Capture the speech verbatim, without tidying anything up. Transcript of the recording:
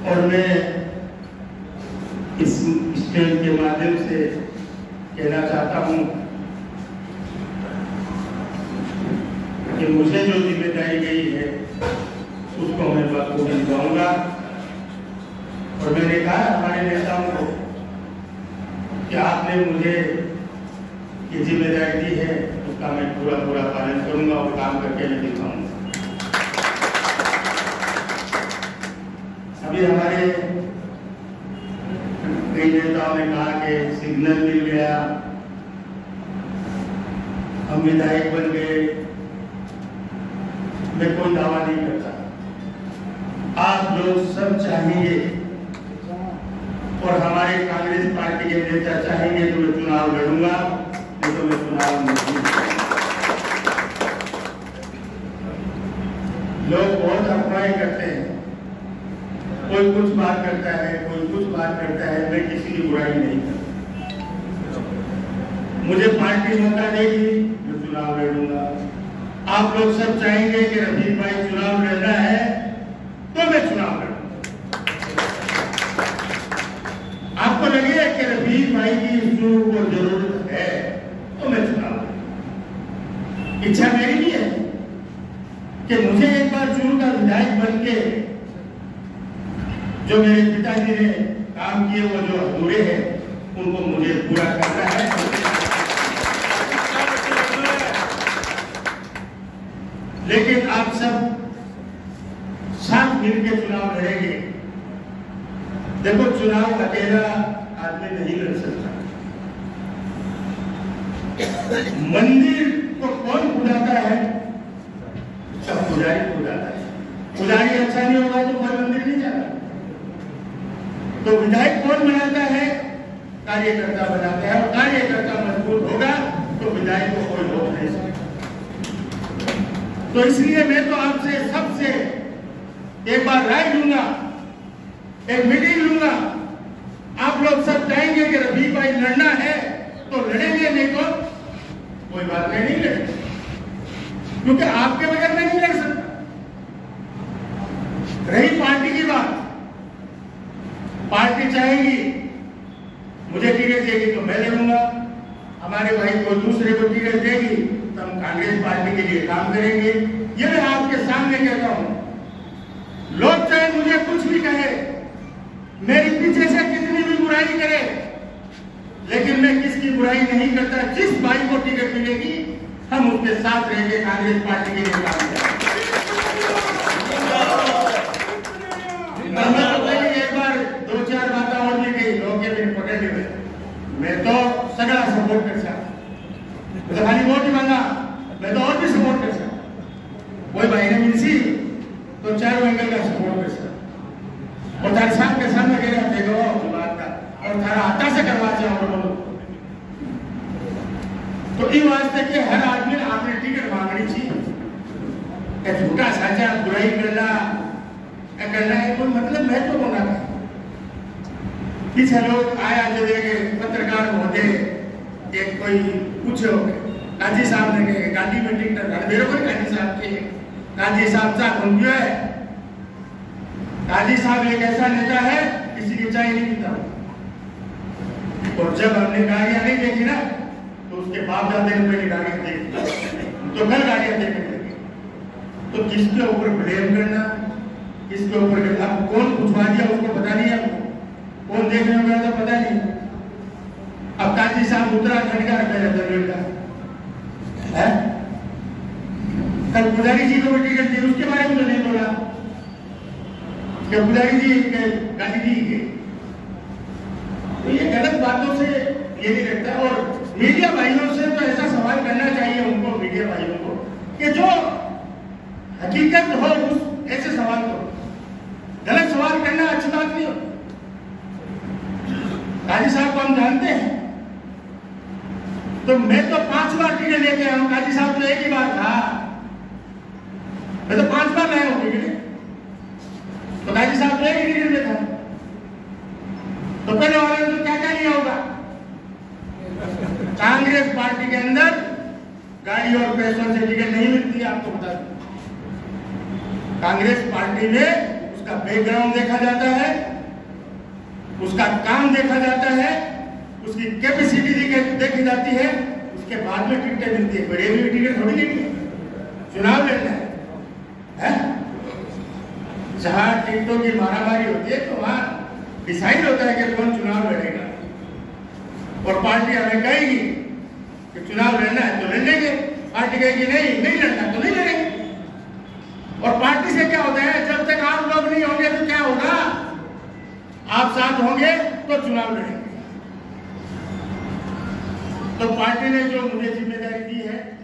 और मैं इस स्टेज के माध्यम से कहना चाहता हूं कि मुझे जो जिम्मेदारी गई है उसको मैं बखूबी निभाऊंगा। और मैंने कहा हमारे नेताओं को कि आपने मुझे ये जिम्मेदारी दी है, उसका मैं पूरा पूरा पालन करूंगा और काम करके मैं दिखाऊंगा। अभी हमारे कई नेताओं ने कहा कि सिग्नल मिल गया, हम विधायक बन गए। मैं कोई दावा नहीं करता। आप लोग सब चाहेंगे और हमारे कांग्रेस पार्टी के नेता चाहेंगे तो मैं चुनाव लड़ूंगा, नहीं तो मैं चुनाव नहीं। लोग बहुत अफवाहें करते हैं, कोई कुछ बात करता है, कोई कुछ बात करता है। मैं किसी की बुराई नहीं करता। मुझे पार्टी मौका देगी, मैं चुनाव लड़ूंगा। आप लोग सब चाहेंगे कि रफीक भाई चुनाव लड़ना है तो मैं चुनाव लड़ूंगा। आपको लगे कि रफीक भाई की को जरूरत है तो मैं चुनाव लड़ूंगा। इच्छा मेरी भी है कि मुझे एक बार चुनू का विधायक बन के जो मेरे पिताजी ने काम किए वो जो अधूरे हैं उनको मुझे पूरा करना है। लेकिन आप सब साथ मिलकर चुनाव लड़ेंगे। देखो, चुनाव अकेला आदमी नहीं लड़ सकता। मंदिर को कौन खुदाता है? सब पुजारी खुदाता है। पुजारी अच्छा नहीं होगा तो कोई मंदिर नहीं जाता। तो विधायक कौन बनाता है? कार्यकर्ता बनाता है। और कार्यकर्ता मजबूत होगा तो विधायक को कोई रोक नहीं सकता। तो इसलिए मैं तो आपसे सबसे एक बार राय लूंगा, एक मीटिंग लूंगा। आप लोग सब चाहेंगे कि रफीक भाई लड़ना है तो लड़ेंगे, नहीं तो कोई बात नहीं, नहीं लड़ेंगे, क्योंकि आपके बगैर मैं नहीं लड़ सकता। रही पार्टी की बात, पार्टी चाहेगी मुझे टिकट देगी तो मैं लड़ूंगा। हमारे भाई को दूसरे को टिकट देगी तो हम कांग्रेस पार्टी के लिए काम करेंगे। ये मैं आपके सामने कहता हूं। लोग चाहे मुझे कुछ भी कहे, मेरी पीछे से कितनी भी बुराई करे, लेकिन मैं किसकी बुराई नहीं करता। जिस भाई को टिकट मिलेगी हम उसके साथ रहेंगे, कांग्रेस पार्टी के लिए काम करेंगे। एक बार दो चार बातें और भी कही, लोग के दिन पकड़ लिए। मैं तो सगड़ा सपोर्ट कर सकता, तो खाली वोट ही मांगा, मैं तो और भी सपोर्ट कर सकता। कोई भाई ने मिलसी तो चार एंगल का सपोर्ट कर सकता। और तार साहब के सामने कह रहे देखो बात का और थारा हाथा से करवा चाहो बोलो। तो ये वास्ते के हर आदमी ने आपने टिकट मांगनी चाहिए। झूठा साझा बुराई करना करना है कोई मतलब मैं तो होना था। पीछे लोग आया जो देखे पत्रकार होते एक कोई पूछे हो काजी साहब ने कहे गांधी में टिकट घर मेरे को काजी साहब के काजी साहब साहब घूम गया है। काजी साहब एक ऐसा नेता है किसी की चाय नहीं पीता। और जब हमने गाड़ियां नहीं देखी ना तो उसके बाप दादे ने पहले गाड़ियां देखी तो कल गाड़ियां देखने लगी। तो किसके ऊपर ब्लेम करना, किसके ऊपर अब कौन उठवा दिया उसको पता नहीं है, कौन देखने में गया था पता नहीं। अब काजी साहब उत्तराखंड का पहले दरवेल का है, कल पुजारी जी को टिकट दी उसके बारे में तो नहीं बोला कि पुजारी जी के गांधी जी के। तो ये गलत बातों से ये नहीं लगता। और मीडिया भाइयों से तो ऐसा सवाल करना चाहिए उनको, मीडिया भाइयों को, कि जो हकीकत हो उस ऐसे सवाल करो। गलत सवाल करना अच्छी बात नहीं हो। काजी साहब को हम जानते हैं, तो मैं तो पांच बार टिकट लेके आया हूं। काजी साहब तो एक ही बार था, मैं तो पांच बार लाया हूं टिकट। तो काजी साहब तो एक ही टिकट में था। तो पहले वाले ने तो क्या क्या लिया होगा। कांग्रेस पार्टी के अंदर गाड़ी और पैसों से टिकट नहीं मिलती, आपको बता दूं। कांग्रेस पार्टी में उसका बैकग्राउंड देखा जाता है, उसका काम देखा जाता है, उसकी कैपेसिटी देखी जाती है, उसके बाद में टिकटें मिलती है। बड़े भी टिकट थोड़ी लेनी है, चुनाव लड़ना है, है? जहाँ टिकटों की मारामारी होती है तो वहाँ डिसाइड होता है कि कौन चुनाव लड़ेगा, और पार्टी हमें कहेगी कि चुनाव लड़ना है तो लड़ लेंगे, पार्टी कहेगी नहीं नहीं लड़ना तो नहीं लड़ेंगे। और पार्टी से क्या होता है, जब तक आप लोग नहीं होंगे तो क्या होगा, आप साथ होंगे तो चुनाव लड़ेंगे। तो पार्टी ने जो मुझे जिम्मेदारी दी है